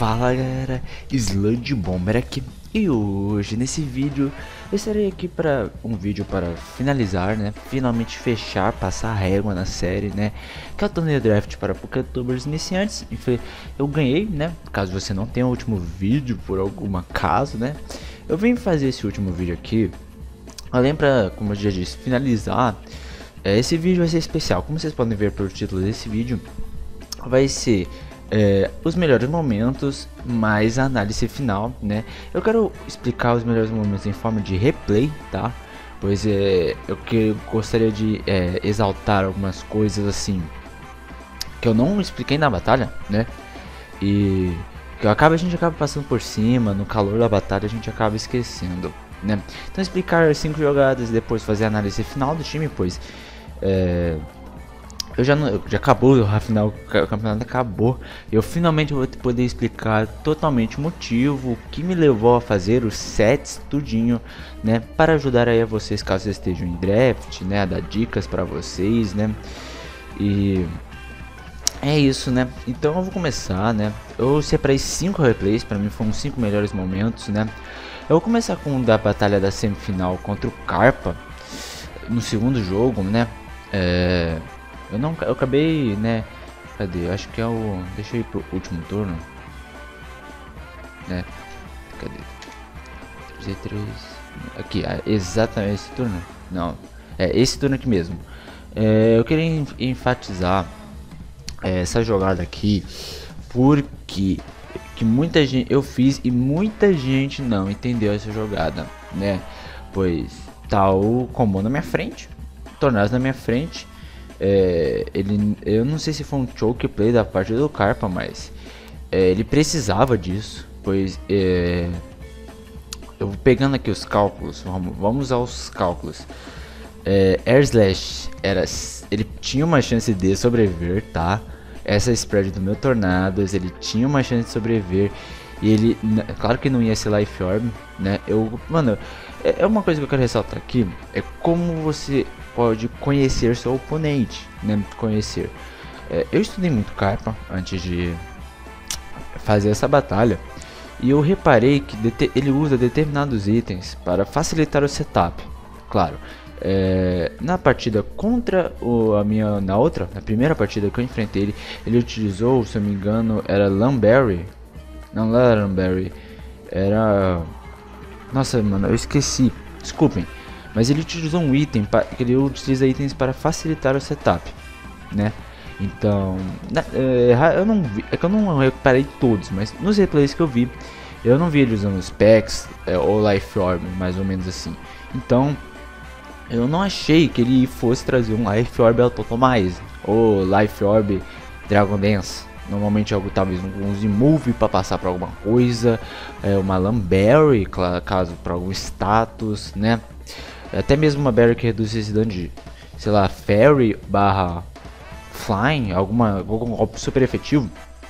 Fala galera, Sludge Bomber aqui e hoje nesse vídeo eu estarei aqui para um vídeo para finalizar, né, finalmente fechar, passar a régua na série, né, que é o torneio draft para Poketubers iniciantes. Eu ganhei, né, caso você não tenha o último vídeo por algum acaso, né, eu vim fazer esse último vídeo aqui, além para, como eu já disse, finalizar. Esse vídeo vai ser especial, como vocês podem ver pelo título desse vídeo, vai ser os melhores momentos mais a análise final, né? Eu quero explicar os melhores momentos em forma de replay, tá? Pois eu gostaria de exaltar algumas coisas assim que eu não expliquei na batalha, né? E que a gente acaba passando por cima, no calor da batalha a gente acaba esquecendo, né? Então explicar 5 jogadas e depois fazer a análise final do time, pois já acabou, afinal o campeonato acabou. Eu finalmente vou poder explicar totalmente o motivo que me levou a fazer os sets tudinho, né, para ajudar aí a vocês caso vocês estejam em draft, né, a dar dicas para vocês, né. E é isso, né. Então eu vou começar, né. Eu separei 5 replays, para mim foram os 5 melhores momentos, né. Eu vou começar com o da batalha da semifinal contra o Carpa no segundo jogo, né. Eu acabei, né? Cadê? Eu acho que é o. Deixa eu ir pro último turno, né? Cadê? 3 aqui, exatamente esse turno. Não, é esse turno aqui mesmo. Eu queria enfatizar essa jogada aqui, porque que muita gente eu fiz e muita gente não entendeu essa jogada, né? Pois tá o combo na minha frente, tornados na minha frente. Eu não sei se foi um choke play da parte do Carpa, mas ele precisava disso, pois eu vou pegando aqui os cálculos, vamos aos cálculos. Air Slash ele tinha uma chance de sobreviver, tá? Essa spread do meu Tornados, ele tinha uma chance de sobreviver e ele, claro que não ia ser Life Orb, né? Mano, é uma coisa que eu quero ressaltar aqui, é como você pode conhecer seu oponente, né? Eu estudei muito Carpa antes de fazer essa batalha e eu reparei que ele usa determinados itens para facilitar o setup. Claro, na partida contra na primeira partida que eu enfrentei ele utilizou, se eu não me engano, era Lamberry. Não era Lamberry, era... Nossa, mano, eu esqueci, desculpem. Mas ele utilizou um item, que ele utiliza itens para facilitar o setup, né? Então, eu não vi, é que eu não reparei todos, mas nos replays que eu não vi ele usando os packs ou Life Orb, mais ou menos assim. Então, eu não achei que ele fosse trazer um Life Orb Autotomize ou Life Orb Dragon Dance. Normalmente algo, talvez um Z-Move para passar para alguma coisa, uma Lamberry, caso para algum status, né? Até mesmo uma Berry que reduz esse dano de, sei lá, Fairy barra Flying, algum golpe super efetivo.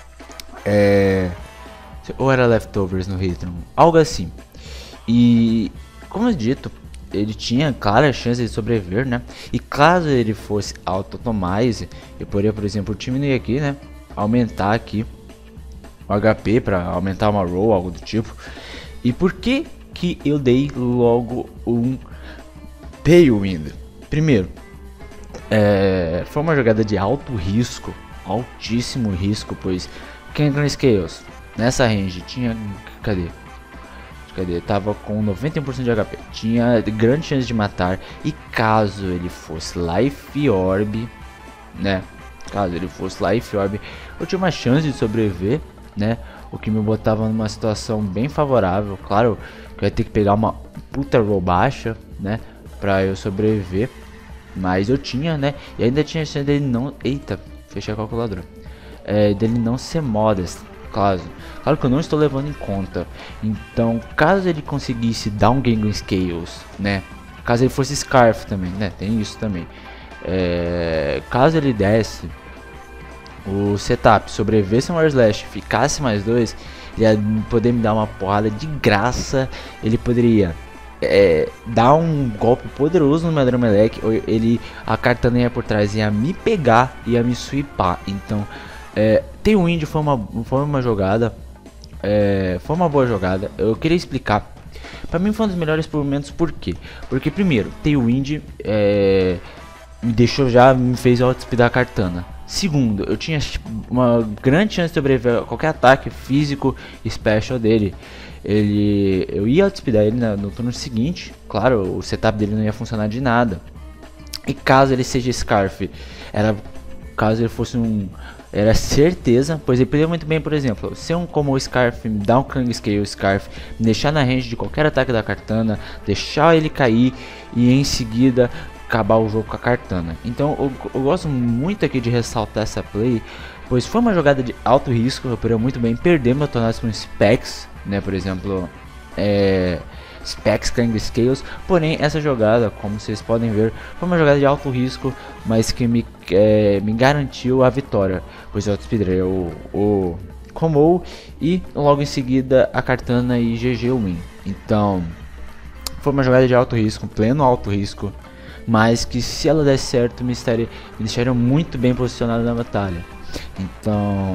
Ou era Leftovers no Hitron, algo assim. E, como eu dito, ele tinha clara chance de sobreviver, né? E caso ele fosse Autotomize, eu poderia, por exemplo, diminuir aqui, né? Aumentar aqui o HP para aumentar uma roll, algo do tipo. E por que eu dei logo um Tailwind? Primeiro, foi uma jogada de alto risco, altíssimo risco, pois Kangaskhan Scales nessa range tinha, cadê? Tava com 91% de HP, tinha grande chance de matar. E caso ele fosse Life Orb, né? Eu tinha uma chance de sobreviver, né? O que me botava numa situação bem favorável. Claro que eu ia ter que pegar uma puta roll baixa, né? Pra eu sobreviver. Mas eu tinha, né? E ainda tinha chance dele não... Eita, fechei a calculadora. Dele não ser modest. Claro que eu não estou levando em conta. Então, caso ele conseguisse dar um Kangaskhan Scales, né? Caso ele fosse Scarf também, né? Tem isso também. Caso ele desse o setup, sobrevivesse um Air Slash, ficasse mais 2, ele ia poder me dar uma porrada de graça. Ele poderia dar um golpe poderoso no meu Dramelec, ou a Cartaneia por trás ia me pegar e ia me sweepar. Então, Tailwind foi uma jogada foi uma boa jogada. Eu queria explicar. Pra mim foi um dos melhores momentos, por quê? Porque primeiro, Tailwind me fez outspeedar a Kartana. Segundo, eu tinha uma grande chance de sobreviver a qualquer ataque físico e special dele. Eu ia outspeedar ele no turno seguinte. Claro, o setup dele não ia funcionar de nada. E caso ele seja Scarf, caso ele fosse era certeza, pois ele poderia muito bem, por exemplo, ser como o Scarf, me dar um Krang Scale Scarf, me deixar na range de qualquer ataque da Kartana, deixar ele cair e em seguida acabar o jogo com a Kartana. Então eu gosto muito aqui de ressaltar essa play, pois foi uma jogada de alto risco. Eu poderia muito bem perder meu tornado com Specs, né, por exemplo, Specs, Krang Scales. Porém, essa jogada, como vocês podem ver, foi uma jogada de alto risco, mas que me garantiu a vitória, pois eu outspeedei o Komou e logo em seguida a Kartana e GG win. Então foi uma jogada de alto risco, pleno alto risco, mas que se ela der certo me deixaria muito bem posicionado na batalha. Então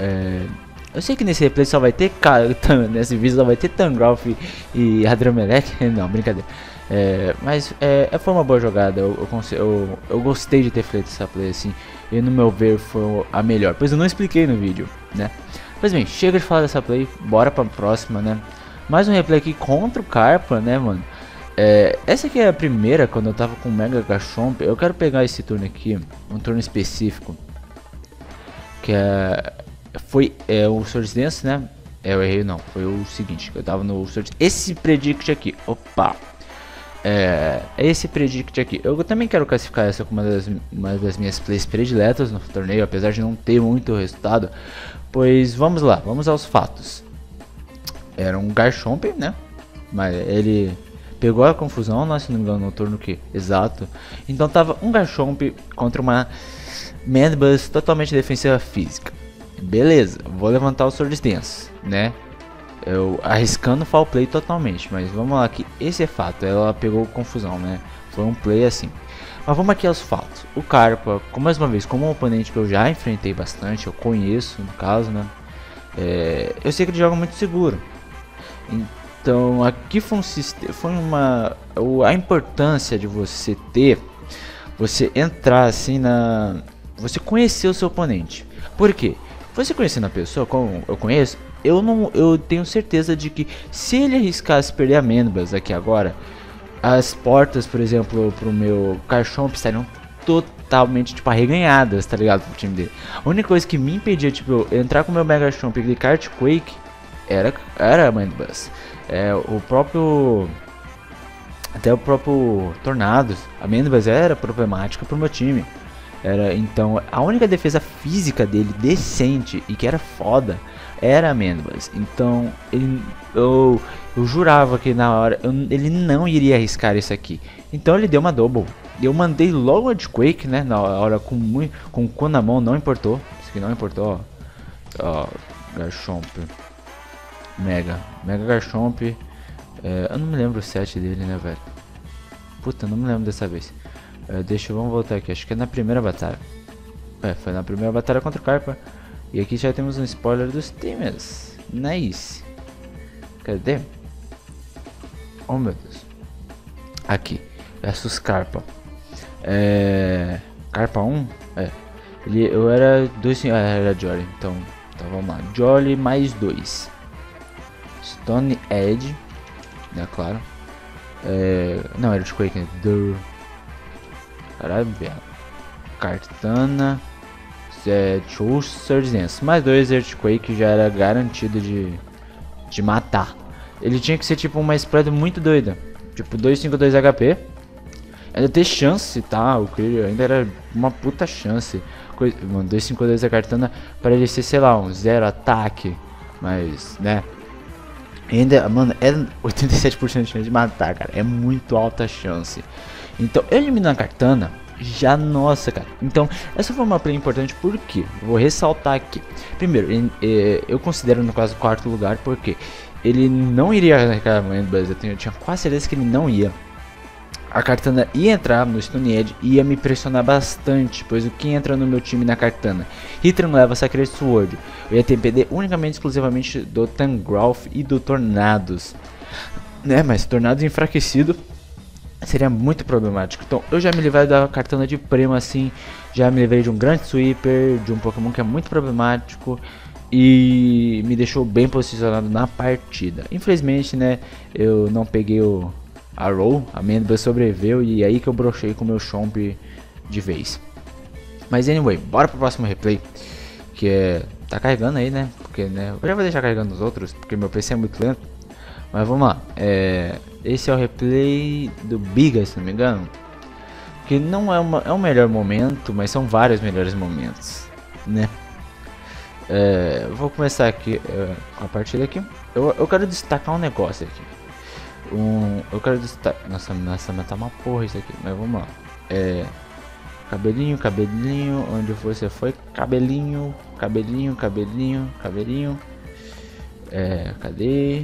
eu sei que nesse replay só vai ter nesse vídeo só vai ter Tangrowth e Hadramelech. Não, brincadeira. Mas foi uma boa jogada. Eu gostei de ter feito essa play assim. E no meu ver foi a melhor. Pois eu não expliquei no vídeo, né? Pois bem, chega de falar dessa play. Bora pra próxima, né? Mais um replay aqui contra o Carpa, né, mano? Essa aqui é a primeira, quando eu tava com o Mega Garchomp. Eu quero pegar esse turno aqui, um turno específico, que foi o Swords Dance, né? Eu errei, não, foi o seguinte, eu tava no Swords. Esse predict aqui, opa, esse predict aqui, eu também quero classificar essa como uma das minhas plays prediletas no torneio, apesar de não ter muito resultado. Pois vamos lá, vamos aos fatos. Era um Garchomp, né? Mas ele pegou a confusão, se não me engano, no turno que exato. Então tava um Garchomp contra uma Manbuzz totalmente defensiva física. Beleza, vou levantar o Swords Dance, né? Eu arriscando foul play totalmente, mas vamos lá que esse é fato, ela pegou confusão, né? Foi um play assim. Mas vamos aqui aos fatos. O Carpa, mais uma vez, como um oponente que eu já enfrentei bastante, eu conheço no caso, né? Eu sei que ele joga muito seguro. Então aqui foi a importância de você entrar assim você conhecer o seu oponente. Por quê? Você conhecendo a pessoa como eu conheço, eu tenho certeza de que se ele arriscasse perder a Manbuzz aqui agora, as portas, por exemplo, pro meu Garchomp estariam totalmente, tipo, arreganhadas, tá ligado, pro time dele. A única coisa que me impedia, tipo, eu entrar com o meu Mega Garchomp e clicar Earthquake era a Manbuzz. Até o próprio Tornados, a Manbuzz era problemática pro meu time. Então a única defesa física dele decente e que era foda era a Manbuzz. Então eu jurava que na hora ele não iria arriscar isso aqui. Então ele deu uma double. Eu mandei logo a Earthquake, né? Na hora com o cu na mão, não importou. Isso aqui não importou, ó. Garchomp. Mega Garchomp. Eu não me lembro o set dele, né, velho? Puta, não me lembro dessa vez. Vamos voltar aqui, acho que é na primeira batalha. Foi na primeira batalha contra o Carpa. E aqui já temos um spoiler dos times. Nice. Cadê? Oh meu Deus. Aqui, versus Carpa. Carpa 1? Eu era 2, era Jolly. Então vamos lá. Jolly mais 2. Stone Edge, né, claro. Não, era de Quake, né? Caralho, Kartana, Swords Dance, mais 2 Earthquake já era garantido de matar. Ele tinha que ser tipo uma spread muito doida, tipo 252 HP. Ainda ter chance, tá? O Clear ainda era uma puta chance. Mano, 252 a Kartana para ele ser, sei lá, um 0 ataque, mas, né? Ainda, mano, é 87% de chance de matar, cara. É muito alta a chance. Então, eliminando a Kartana, já, nossa, cara. Então, essa foi uma play importante porque, vou ressaltar aqui. Primeiro, eu considero no caso o quarto lugar porque ele não iria arrancar a Manbuzz. Eu tinha quase certeza que ele não ia. a Kartana ia entrar no Stone Edge e ia me pressionar bastante, pois o que entra no meu time na Kartana? Hitran leva Sacred Sword, eu ia TPD unicamente exclusivamente do Tangrowth e do Tornados, né? Mas Tornados enfraquecido seria muito problemático. Então eu já me livrei da Kartana de prêmio assim, já me livrei de um grande sweeper, de um Pokémon que é muito problemático e me deixou bem posicionado na partida. Infelizmente, né, eu não peguei a roll, a Mandible sobreviveu e aí que eu brochei com o meu Chomp de vez. Mas anyway, bora pro próximo replay, que é... tá carregando aí, né, porque né, eu já vou deixar carregando os outros, porque meu PC é muito lento. Mas vamos lá, esse é o replay do Biga, se não me engano. Que não é o melhor momento, mas são vários melhores momentos, né. Vou começar aqui com a partida aqui. Eu quero destacar um negócio aqui. Eu quero destacar... Nossa, mas tá uma porra isso aqui. Mas vamos lá. Cabelinho, cabelinho. Onde você foi? Cabelinho, cabelinho, cabelinho, cabelinho. Cadê?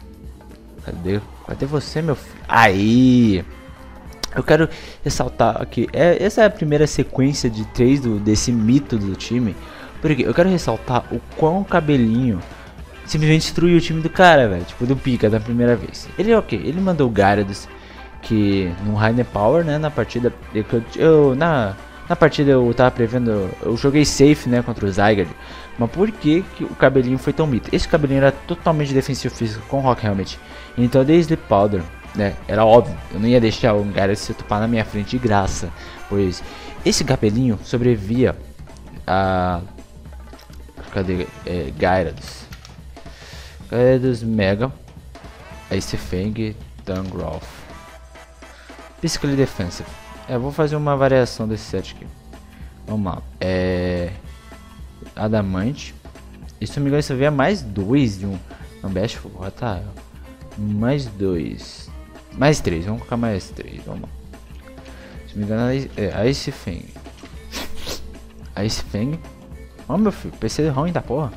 Cadê você, meu filho? Aí! Eu quero ressaltar aqui. Essa é a primeira sequência de 3 desse mito do time. Porque eu quero ressaltar o quão Cabelinho simplesmente destruiu o time do cara, velho. Tipo, do Pika da primeira vez. Ele ele mandou o Gyarados, que no High Power, né, na partida. Na partida eu tava prevendo, eu joguei safe, né, contra o Zygarde. Mas por que o Cabelinho foi tão mito? Esse Cabelinho era totalmente defensivo físico com Rock Helmet. Então desde Sleep Powder, né, era óbvio. Eu não ia deixar o Gyarados se tupar na minha frente de graça. Pois esse Cabelinho sobrevivia a... Cadê? Gyarados. Gyarados Mega. Ice Fang, Tangrowth. Physically Defensive. Vou fazer uma variação desse set aqui. Vamos lá. Adamante. E se não me engano, isso havia mais 2 de um. Não, Bashful. Tá. Mais 2. Mais 3. Vamos colocar mais 3. Vamos lá. Se não me engano, Ice Fang. Ice Fang. Ó, meu filho, PC ruim da porra.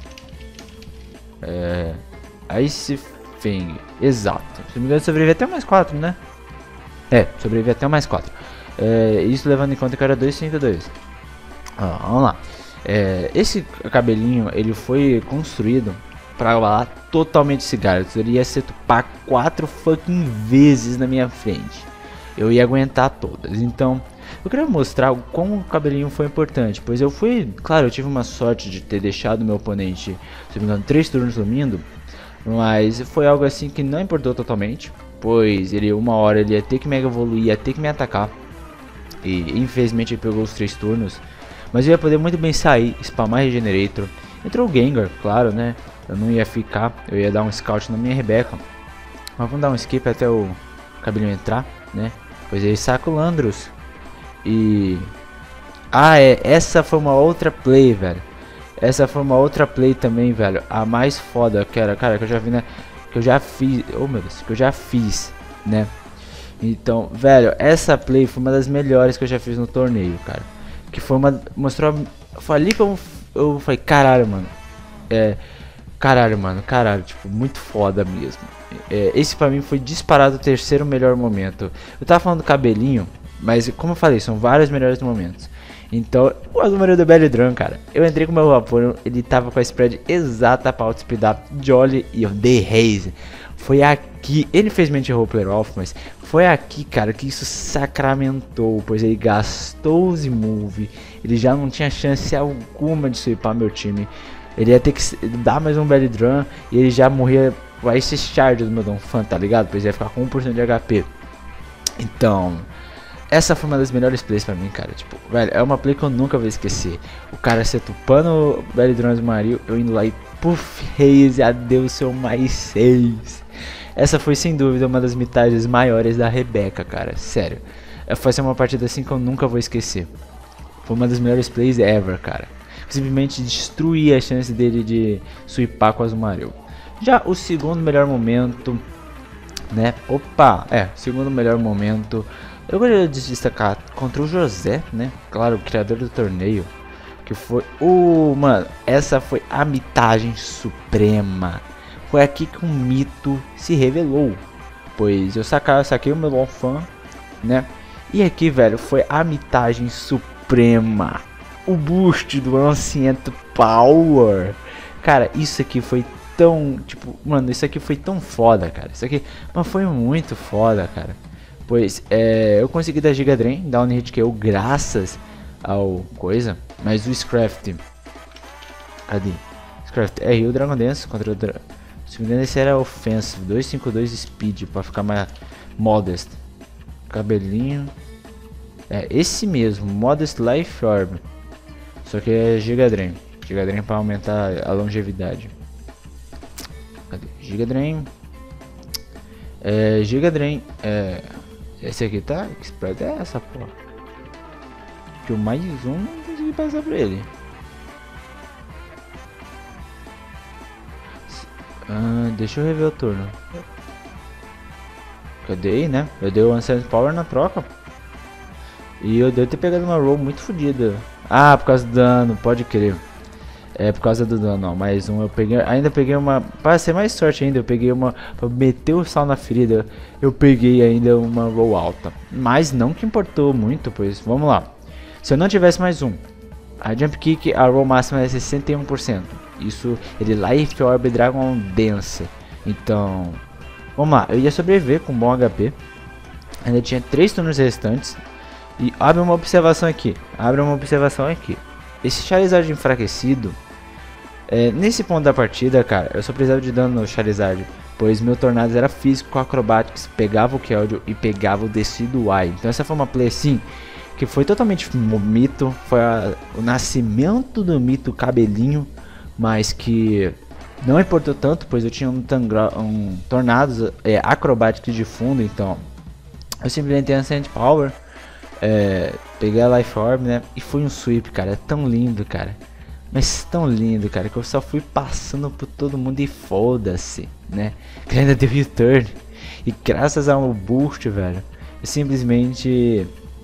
Ice Fang. Exato. Se não me engano, sobrevive até mais 4, né? Sobrevive até mais 4. Isso levando em conta que era 232. Vamos lá. Esse cabelinho, ele foi construído pra abalar totalmente esse Gyarados. Ele ia se tupar 4 fucking vezes na minha frente. Eu ia aguentar todas. Então... eu queria mostrar como o Cabelinho foi importante, pois eu tive uma sorte de ter deixado meu oponente, se não me engano, 3 turnos dormindo, mas foi algo assim que não importou totalmente, pois uma hora ele ia ter que mega evoluir, ia ter que me atacar, e infelizmente ele pegou os 3 turnos, mas eu ia poder muito bem sair, spamar Regenerator. Entrou o Gengar, claro, né, eu não ia ficar, eu ia dar um scout na minha Rebeca, mas vamos dar um skip até o Cabelinho entrar, né, pois ele saca o Landros. E... essa foi uma outra play, velho. Essa foi uma outra play também, velho. A mais foda que era, cara, que eu já vi, né? Que eu já fiz, oh meu Deus, que eu já fiz, né? Então, velho, essa play foi uma das melhores que eu já fiz no torneio, cara. Que foi foi ali que eu falei, caralho, mano. Caralho, tipo, muito foda mesmo. Esse pra mim foi disparado o terceiro melhor momento. Eu tava falando do Cabelinho, mas como eu falei, são vários melhores momentos. Então, o Azumarill do Belly cara. Eu entrei com o meu Vaporeon, ele tava com a spread exata pra outspeedar Jolly e o The Haze. Foi aqui, ele infelizmente errou o player off, mas foi aqui, cara, que isso sacramentou. Pois ele gastou o Z-Move, ele já não tinha chance alguma de sweepar meu time. Ele ia ter que dar mais um Belly e ele já morria com esse charge do meu Donphan, tá ligado? Pois ia ficar com 1% de HP. Então... essa foi uma das melhores plays pra mim, cara. Tipo, velho, é uma play que eu nunca vou esquecer. O cara se tupando o Belly do Mario, eu indo lá e puff, Haze, adeus seu mais 6. Essa foi sem dúvida uma das mitagens maiores da Rebeca, cara. Sério. Foi uma partida assim que eu nunca vou esquecer. Foi uma das melhores plays ever, cara. Simplesmente destruir a chance dele de sweepar com o Azumarill. Já o segundo melhor momento, né? Segundo melhor momento. Eu gostaria de destacar contra o José, né? Claro, o criador do torneio. Que foi mano, essa foi a mitagem suprema. Foi aqui que um mito se revelou. Pois eu saquei o meu Donphan né? E aqui, velho, foi a mitagem suprema. O boost do Ancient Power. Cara, isso aqui foi tão, tipo, mano, isso aqui foi tão foda, cara. Isso aqui, mas foi muito foda, cara. Pois, eu consegui dar Giga Drain, dar um hit KO graças ao coisa. Mas o Scraft, cadê? Scraft, o Dragon Dance contra o se me engano esse era Offensive, 252 Speed, pra ficar mais modest. Cabelinho, esse mesmo, Modest Life Orb. Só que é Giga Drain. Giga Drain pra aumentar a longevidade. Cadê? Giga Drain. Giga Drain. Esse aqui tá? Que spread é essa, porra? Que o mais um não consegui passar pra ele. Deixa eu rever o turno. Cadê, né? Eu dei o Ancient Power na troca. E eu devo ter pegado uma roll muito fodida. Ah, por causa do dano, pode crer. É por causa do dano, ó. Mais um, eu peguei. Ainda peguei uma. Para ser mais sorte ainda, eu peguei uma. Pra meter o sal na ferida, eu peguei ainda uma roll alta. Mas não que importou muito, pois vamos lá. Se eu não tivesse mais um, a Jump Kick, a roll máxima é 61%. Isso, ele Life Orb Dragon Dance. Então, vamos lá, eu ia sobreviver com bom HP. Ainda tinha 3 turnos restantes. E abre uma observação aqui. Esse Charizard enfraquecido, nesse ponto da partida, cara, eu só precisava de dano no Charizard, pois meu Tornados era físico com Acrobatics, pegava o Keldeo e pegava o Decidueye. Então essa foi uma play assim, que foi totalmente mito, foi o nascimento do mito Cabelinho, mas que não importou tanto, pois eu tinha um Tornados Acrobatics de fundo, então eu simplesmente tenho Ancient Power. Peguei a Life Orb, né? E foi um sweep, cara. É tão lindo, cara. Mas tão lindo, cara, que eu só fui passando por todo mundo e foda-se, né? Que ainda deu U-turn. E graças ao boost, velho, eu simplesmente.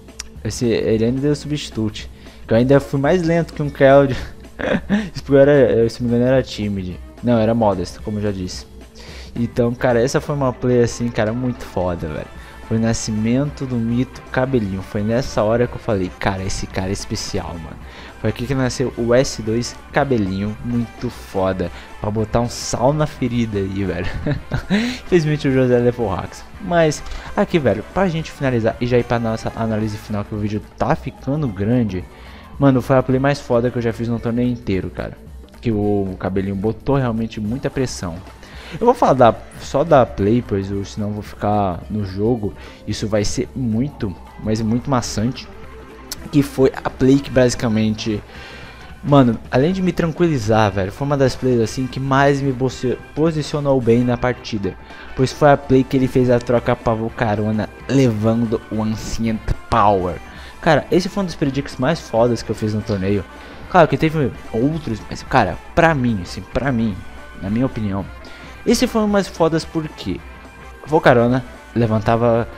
Ele ainda deu substitute. Que eu ainda fui mais lento que um Keldeo. Isso porque se me engano, era Timid. Não, era Modest, como eu já disse. Então, cara, essa foi uma play assim, cara, muito foda, velho. Foi o nascimento do mito Cabelinho. Foi nessa hora que eu falei, cara, esse cara é especial, mano. Foi aqui que nasceu o S2 Cabelinho, muito foda. Pra botar um sal na ferida aí, velho. Infelizmente o José levou hacks. Mas aqui, velho, pra gente finalizar e já ir pra nossa análise final, que o vídeo tá ficando grande. Mano, foi a play mais foda que eu já fiz no torneio inteiro, cara. Que o Cabelinho botou realmente muita pressão. Eu vou falar só da play, pois senão eu vou ficar no jogo. Isso vai ser muito, mas muito maçante. Que foi a play que basicamente, mano, além de me tranquilizar, velho, foi uma das plays assim que mais me posicionou bem na partida. Pois foi a play que ele fez a troca pra Volcarona, levando o Ancient Power. Cara, esse foi um dos predicts mais fodas que eu fiz no torneio. Claro que teve outros, mas cara, pra mim, assim, na minha opinião, esse foi um mais fodas porque Volcarona levantava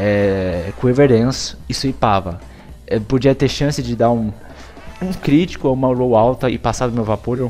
Quiver Dance e sweepava. Podia ter chance de dar um crítico ou uma roll alta e passar do meu Vaporeon.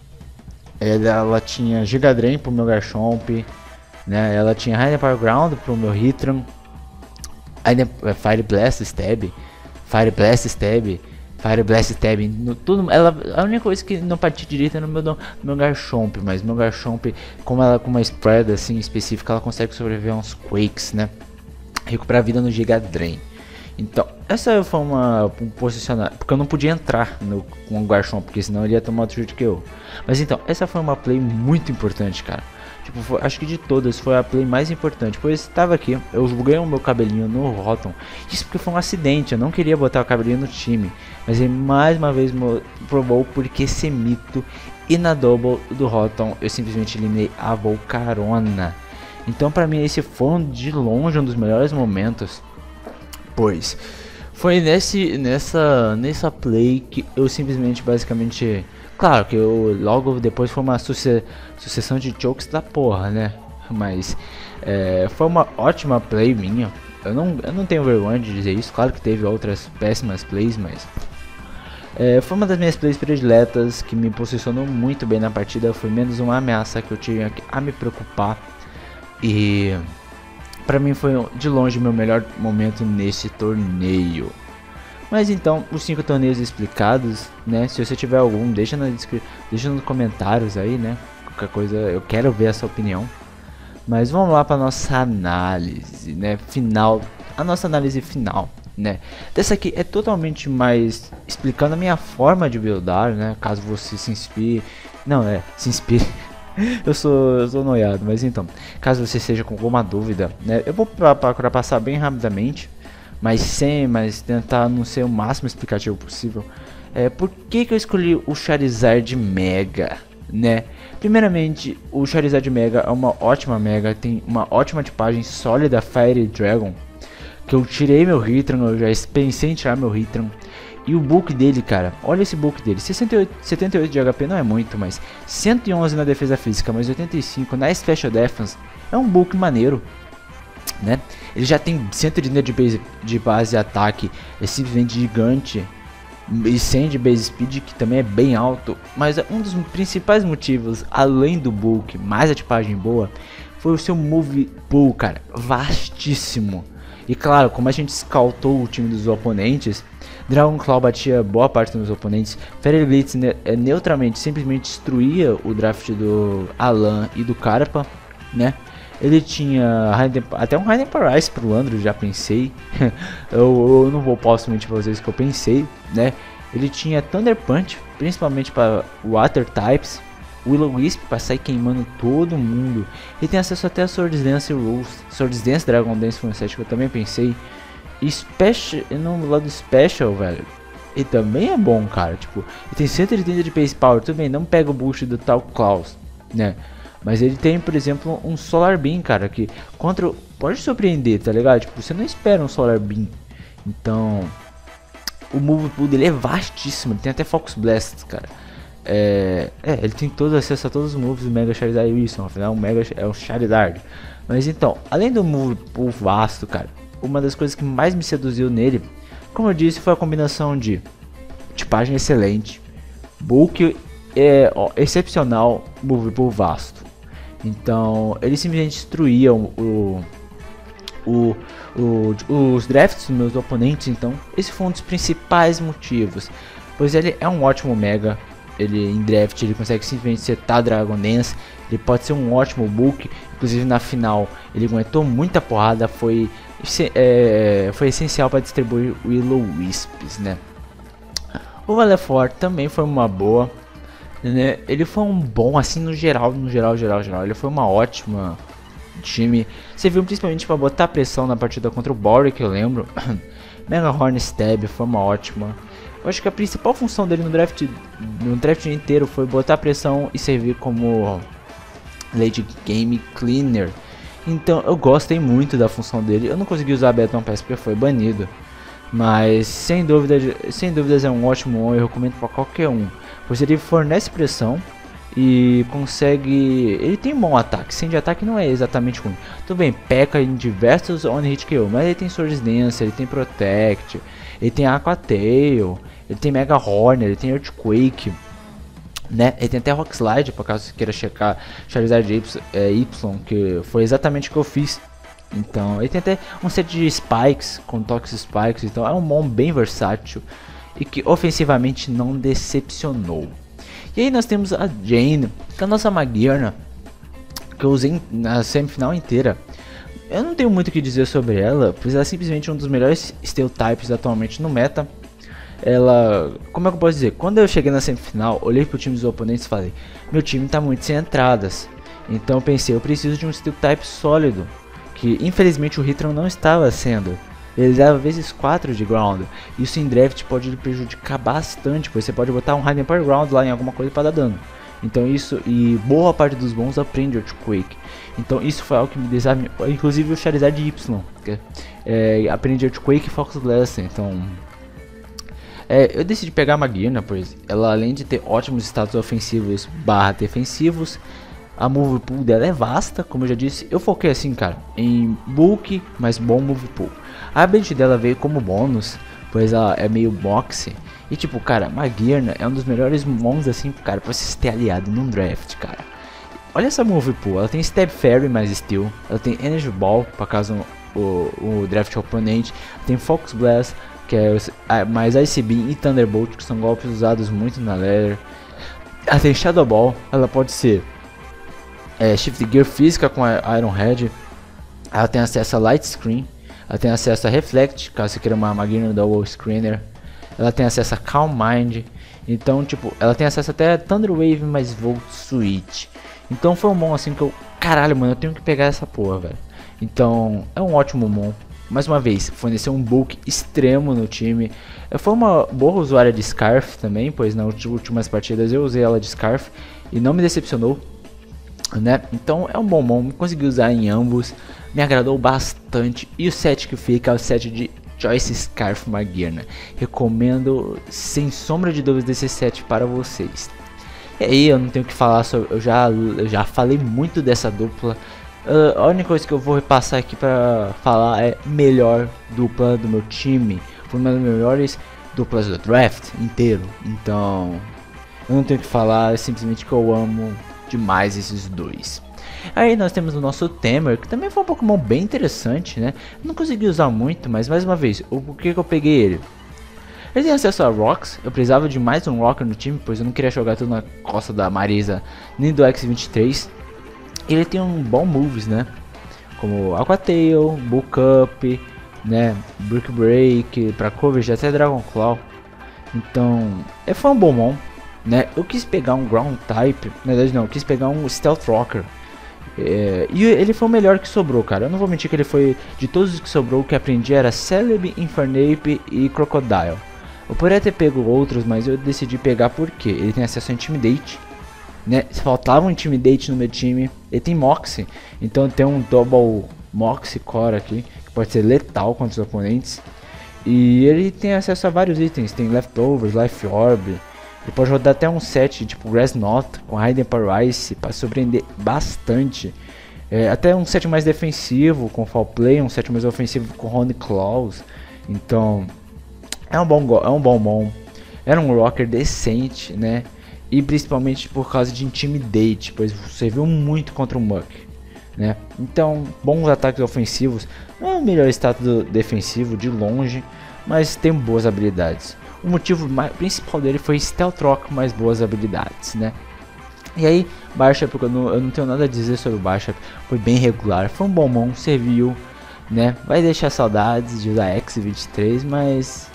Ela tinha Giga Drain pro meu Garchomp, né? Ela tinha High Power Ground pro meu Hitran. Ainda Fire Blast Stab, Fire Blast Stab, Fire Blast Stab, tudo. A única coisa que não partia direito é no meu Garchomp, mas meu Garchomp, como ela com uma spread assim específica, ela consegue sobreviver a uns Quakes, né? Recuperar a vida no Giga Drain. Então, essa foi um posicionar, porque eu não podia entrar com o Garchomp, porque senão ele ia tomar outro chute que eu. Mas então, essa foi uma play muito importante, cara. Tipo, acho que de todas foi a play mais importante, pois estava aqui, eu joguei o meu Cabelinho no Rotom. Isso porque foi um acidente, eu não queria botar o Cabelinho no time, mas ele mais uma vez provou porque esse mito, e na double do Rotom eu simplesmente eliminei a Volcarona. Então pra mim esse foi de longe um dos melhores momentos, pois foi nessa play que eu simplesmente basicamente, claro que eu logo depois foi uma sucessão de chokes da porra, né? Mas foi uma ótima play minha. Eu não tenho vergonha de dizer isso. Claro que teve outras péssimas plays, mas foi uma das minhas plays prediletas que me posicionou muito bem na partida. Foi menos uma ameaça que eu tinha a me preocupar. E pra mim foi de longe meu melhor momento nesse torneio. Mas então, os 5 torneios explicados, né? Se você tiver algum, deixa nos comentários aí, né? Qualquer coisa, eu quero ver essa opinião. Mas vamos lá para nossa análise, né? Final, a nossa análise final, né? Dessa aqui é totalmente mais explicando a minha forma de buildar, né? Caso você se inspire, não se inspire. eu sou noiado, mas então, caso você esteja com alguma dúvida, né? Eu vou para passar bem rapidamente, mas tentar não ser o máximo explicativo possível. Por que eu escolhi o Charizard Mega, né? Primeiramente, o Charizard Mega é uma ótima Mega, tem uma ótima tipagem sólida Fire Dragon, que eu tirei meu Heatran, eu já pensei em tirar meu Heatran. E o bulk dele, cara, olha esse bulk dele, 78 de HP não é muito, mas 111 na defesa física, mais 85 na Special Defense, é um bulk maneiro, né? Ele já tem 130 de base ataque, é simplesmente gigante, e 100 de base speed, que também é bem alto. Mas um dos principais motivos, além do bulk, mais a tipagem boa, foi o seu move pool, cara, vastíssimo. E claro, como a gente scoutou o time dos oponentes, Dragon Claw batia boa parte dos oponentes, Fairy Blitz neutralmente simplesmente destruía o draft do Alan e do Carpa, né? Ele tinha até um Raiden Paradise pro Andrew, já pensei. eu não posso mentir pra vocês que eu pensei, né? Ele tinha Thunder Punch, principalmente para Water Types. Will-O-Wisp para sair queimando todo mundo. Ele tem acesso até a Swords Dance Rules. Swords Dance, Dragon Dance foi um set que eu também pensei. E Special, no lado Special, velho, ele também é bom, cara. Tipo, ele tem 130 de Base Power, tudo bem, não pega o boost do tal Klaus, né? Mas ele tem, por exemplo, um Solar Beam, cara, que pode surpreender, tá ligado? Tipo, você não espera um Solar Beam. Então, o move pool dele é vastíssimo, ele tem até Focus Blast, cara. Ele tem todo acesso a todos os moves do Mega Charizard Wilson, afinal, é um Charizard. Mas então, além do move pool vasto, cara, uma das coisas que mais me seduziu nele, como eu disse, foi a combinação de tipagem excelente, bulk excepcional, move pool vasto. Então, ele simplesmente destruía os drafts dos meus oponentes. Então, esse foi um dos principais motivos, pois ele é um ótimo Mega. Ele em draft ele consegue simplesmente setar Dragon Dance. Ele pode ser um ótimo bulk. Inclusive na final ele aguentou muita porrada. Foi essencial para distribuir o Will-O-Wisps, né? O Valefort também foi uma boa, né? Ele foi um bom assim no geral. Ele foi uma ótima time. Você viu principalmente para botar pressão na partida contra o Boric, eu lembro. Mega Horn Stab foi uma ótima. Eu acho que a principal função dele no draft inteiro foi botar pressão e servir como late game cleaner. Então eu gostei muito da função dele. Eu não consegui usar Baton Pass porque foi banido, mas sem dúvidas é um ótimo on. Eu recomendo para qualquer um, pois ele fornece pressão e consegue. Ele tem um bom ataque. Sem de ataque não é exatamente ruim. Tudo bem, peca em diversos on hit KO, mas ele tem Swords Dance, ele tem Protect, ele tem Aqua Tail, ele tem Mega Horn, ele tem Earthquake, né? Ele tem até Rock Slide, por caso você queira checar Charizard Y, que foi exatamente o que eu fiz. Então, ele tem até um set de Spikes, com Toxic Spikes, então é um mon bem versátil e que ofensivamente não decepcionou. E aí nós temos a Jane, que é a nossa Magearna, que eu usei na semifinal inteira. Eu não tenho muito o que dizer sobre ela, pois ela é simplesmente um dos melhores Steel Types atualmente no meta. Ela, como é que eu posso dizer? Quando eu cheguei na semifinal, olhei pro time dos oponentes e falei: meu time tá muito sem entradas. Então eu pensei, eu preciso de um Steel Type sólido, que infelizmente o Heatran não estava sendo. Ele dava vezes 4 de ground. Isso em draft pode lhe prejudicar bastante, pois você pode botar um Hidden Power Ground lá em alguma coisa para dar dano. Então isso, e boa parte dos bons aprende Earthquake. Então isso foi algo que me desarmou. Inclusive o Charizard Y, que aprende Earthquake e Focus Blast. Então eu decidi pegar a Magearna, pois ela, além de ter ótimos status ofensivos / defensivos, a move pool dela é vasta, como eu já disse. Eu foquei assim, cara, em bulk, mas bom move pool. A ability dela veio como bônus, pois ela é meio boxe. E tipo, cara, Magearna é um dos melhores mons assim, cara, pra você ter aliado num draft, cara. olha essa move pool, ela tem Stab Fairy mais Steel, ela tem Energy Ball para caso o draft oponente, tem Focus Blast, que é mais Ice Beam e Thunderbolt, que são golpes usados muito na Leather. Ela tem Shadow Ball, ela pode ser Shift Gear física com a Iron Head, ela tem acesso a Light Screen, ela tem acesso a Reflect, caso você queira uma Magina Double Screener, ela tem acesso a Calm Mind, então tipo, ela tem acesso até a Thunder Wave mais Volt Switch. Então foi um mon assim que eu, caralho mano, eu tenho que pegar essa porra, velho. Então é um ótimo mon. Mais uma vez, forneceu um bulk extremo no time. Foi uma boa usuária de Scarf também, pois nas últimas partidas eu usei ela de Scarf e não me decepcionou, né? Então é um bom mon, consegui usar em ambos, me agradou bastante. E o set que fica é o set de Choice Scarf Magirna. Recomendo sem sombra de dúvidas esse set para vocês. E aí eu não tenho o que falar sobre, eu já falei muito dessa dupla. A única coisa que eu vou repassar aqui para falar é melhor dupla do meu time. Foi uma das melhores duplas do draft inteiro. Então eu não tenho o que falar, é simplesmente que eu amo demais esses dois. Aí nós temos o nosso Tamer, que também foi um Pokémon bem interessante, né? Não consegui usar muito, mas mais uma vez, por que eu peguei ele? Ele tem acesso a Rocks, eu precisava de mais um Rocker no time, pois eu não queria jogar tudo na costa da Marisa nem do X23. Ele tem um bom moves, né? Como Aqua Tail, Bulk Up, né? Brick Break, pra coverage até Dragon Claw. Então, foi um bom mon, né? Eu quis pegar um Ground Type, na verdade não, eu quis pegar um Stealth Rocker. E ele foi o melhor que sobrou, cara. Eu não vou mentir que ele foi, de todos os que sobrou, o que aprendi era Celebi, Infernape e Crocodile. Eu poderia ter pego outros, mas eu decidi pegar porque ele tem acesso a Intimidate, né? Faltava um Intimidate no meu time. Ele tem Moxie, então tem um Double Moxie Core aqui, que pode ser letal contra os oponentes. E ele tem acesso a vários itens, tem Leftovers, Life Orb. Ele pode rodar até um set tipo Grass Knot com Hidden Power Ice para surpreender bastante. Até um set mais defensivo com Fall Play, um set mais ofensivo com Honey Claws. Então é um bom mon. Era um rocker decente, né? E principalmente por causa de Intimidate, pois você viu muito contra o Muck, né? Então bons ataques ofensivos. Não é o melhor status defensivo de longe, mas tem boas habilidades. O motivo principal dele foi Stealth Rock mais boas habilidades, né? E aí, Bishop, eu não tenho nada a dizer sobre o Bishop, foi bem regular, foi um bom mon, serviu, né? Vai deixar saudades de usar X23, mas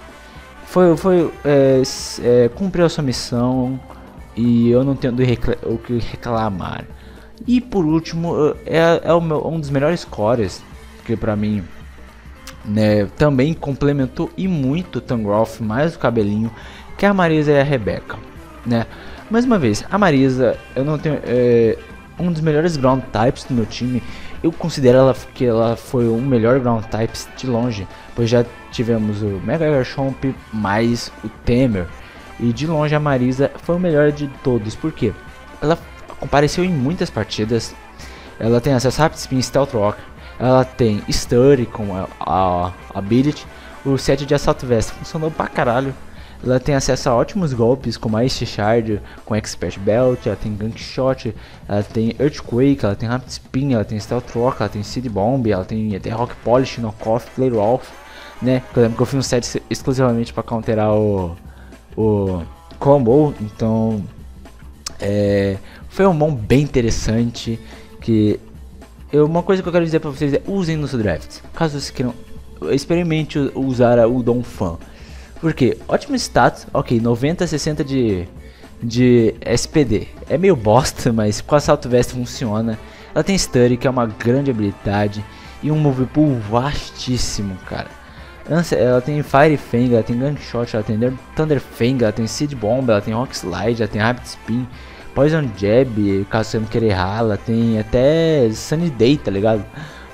cumpriu a sua missão e eu não tenho o que reclamar. E por último, um dos melhores cores, que pra mim, né, também complementou e muito o Tangrowth, mais o cabelinho, que é a Marisa e a Rebecca, né? Mais uma vez, a Marisa, eu não tenho um dos melhores Ground Types do meu time. Eu considero que ela foi o melhor Ground Types de longe, pois já tivemos o Mega Garchomp mais o Tamer, e de longe a Marisa foi o melhor de todos, porque ela compareceu em muitas partidas. Ela tem acesso a Rapid Spin, Stealth Rock, ela tem Study com a Ability, o set de Assault Vest funcionou pra caralho. Ela tem acesso a ótimos golpes como a Ice Shard com Expert Belt, ela tem Gank Shot, ela tem Earthquake, ela tem Rapid Spin, ela tem Stealth Rock, ela tem Seed Bomb, ela tem até Rock Polish, Knockoff, Play Rolf, né? Eu lembro que eu fiz um set exclusivamente para counterar o combo, então foi um mon bem interessante. Uma coisa que eu quero dizer para vocês é: usem nos drafts, caso vocês queiram, experimente usar o Donphan. Porque ótimo status, ok, 90, 60 de SPD, é meio bosta, mas com a Assault Vest funciona. Ela tem Study, que é uma grande habilidade, e um move pool vastíssimo, cara. Ela tem Fire Fang, ela tem Gunshot, ela tem Thunder Fang, ela tem Seed Bomb, ela tem Rock Slide, ela tem Rapid Spin, Poison Jab, caso você não queira errar, ela tem até Sunny Day, tá ligado?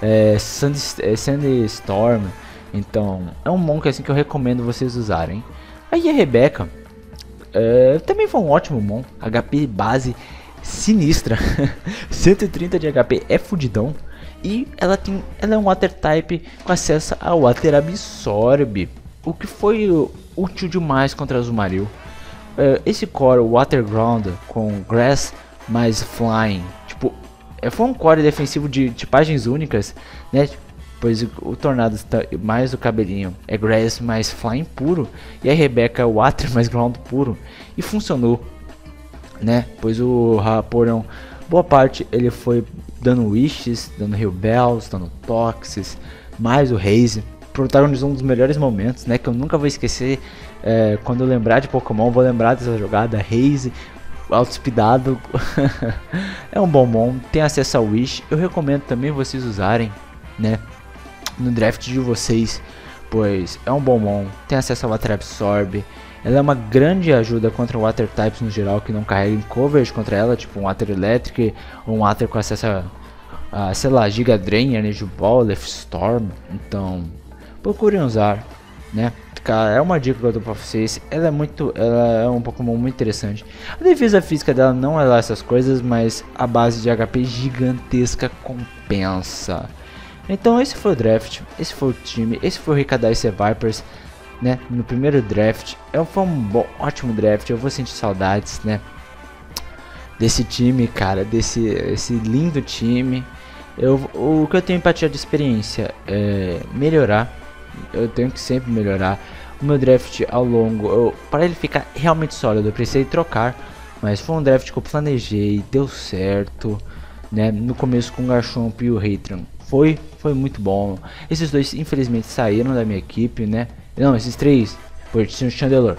Sandy Storm. Então é um mon que, assim, que eu recomendo vocês usarem. Aí a Rebecca também foi um ótimo mon, HP base sinistra, 130 de HP é fudidão. E ela é um Water Type com acesso ao Water Absorb, o que foi útil demais contra a Azumarill. Esse core Water Ground com Grass mais Flying, tipo, Foi um core defensivo de tipagens únicas, né? Pois o Tornado mais o cabelinho é Grass mais Flying puro, e a Rebecca Water mais Ground puro, e funcionou, né? Pois o Raporão, boa parte ele foi dando Wishes, dando Heal Bells, dando Toxis, mais o Haze, protagonizou um dos melhores momentos, né? Que eu nunca vou esquecer. Quando eu lembrar de Pokémon, vou lembrar dessa jogada. Haze, auto-speedado. É um bom, tem acesso ao Wish. Eu recomendo também vocês usarem, né, no draft de vocês, pois é um bom, tem acesso ao Water Absorb. Ela é uma grande ajuda contra Water Types no geral que não carregam coverage contra ela, tipo um Water Electric ou um Water com acesso a sei lá, Giga Drain, Energy Ball, Left Storm. Então procurem usar, né? É uma dica que eu dou pra vocês. Ela é um Pokémon muito interessante. A defesa física dela não é lá essas coisas, mas a base de HP gigantesca compensa. Então esse foi o draft, esse foi o time, esse foi o Ricadice Vipers, né? No primeiro draft, foi um ótimo draft. Eu vou sentir saudades, né, desse time, cara, esse lindo time. O que eu tenho pra tirar de experiência é melhorar. Eu tenho que sempre melhorar o meu draft ao longo. Para ele ficar realmente sólido, eu precisei trocar, mas foi um draft que eu planejei, deu certo, né? No começo com o Garchomp e o Heatran foi muito bom. Esses dois infelizmente saíram da minha equipe, né? Não, esses três, foi o Chandelure.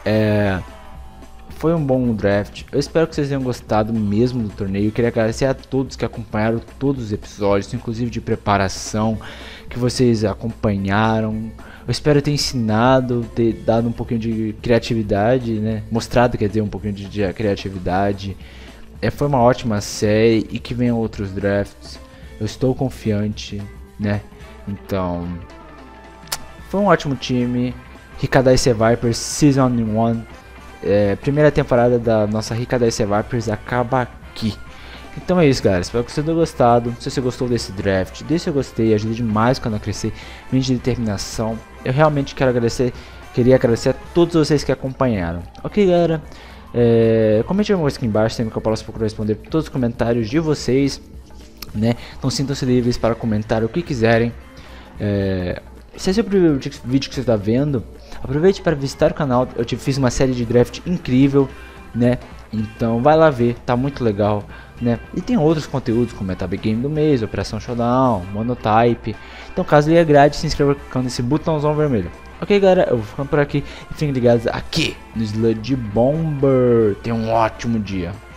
Foi um bom draft. Eu espero que vocês tenham gostado mesmo do torneio. Eu queria agradecer a todos que acompanharam todos os episódios, inclusive de preparação, que vocês acompanharam. Eu espero ter ensinado, ter dado um pouquinho de criatividade, né? Mostrado, quer dizer, um pouquinho de criatividade. Foi uma ótima série e que venham outros drafts. Eu estou confiante, né? Então, foi um ótimo time. Ricadice Vipers Season 1. Primeira temporada da nossa Ricadice Vipers acaba aqui. Então é isso, galera. Espero que você tenha gostado. Se você gostou desse draft, deixa seu gostei, ajuda demais quando eu crescer. Minha determinação. Eu realmente queria agradecer a todos vocês que acompanharam. Ok, galera? Comente alguma coisa aqui embaixo, sempre que eu posso procurar responder todos os comentários de vocês, né? Então sintam-se livres para comentar o que quiserem. Se esse é o primeiro vídeo que você está vendo, aproveite para visitar o canal. Eu fiz uma série de draft incrível, né? Então vai lá ver, tá muito legal, né? E tem outros conteúdos como Meta Game do mês, Operação Showdown, Monotype. Então caso lhe agrade, se inscreva clicando nesse botãozão vermelho. Ok, galera, eu vou ficando por aqui e fiquem ligados aqui no Sludge Bomber. Tenham um ótimo dia.